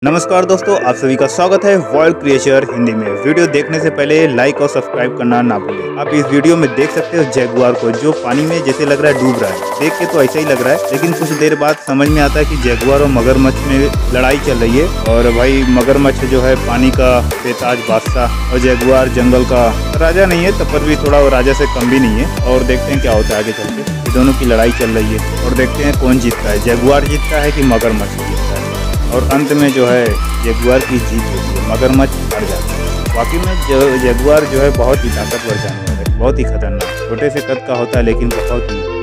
नमस्कार दोस्तों, आप सभी का स्वागत है वर्ल्ड क्रिएचर हिंदी में। वीडियो देखने से पहले लाइक और सब्सक्राइब करना ना भूलें। आप इस वीडियो में देख सकते हो जैगुआर को, जो पानी में जैसे लग रहा है डूब रहा है। देख के तो ऐसा ही लग रहा है, लेकिन कुछ देर बाद समझ में आता है कि जैगुआर और मगरमच्छ में लड़ाई चल रही है। और भाई मगरमच्छ जो है पानी का बेताज बादशाह और जैगुआर जंगल का राजा नहीं है, तब पर भी थोड़ा राजा से कम भी नहीं है। और देखते हैं क्या होता है आगे चल के। दोनों की लड़ाई चल रही है और देखते हैं कौन जीतता है, जैगुआर जीतता है कि मगरमच्छ जीतता है। और अंत में जो है जैगुआर की जीत होती है, मगरमच्छ हार जाता है। वाकई में जैगुआर जो है बहुत ही ताकतवर जानवर है, बहुत ही खतरनाक। छोटे से कद का होता है लेकिन बहुत ही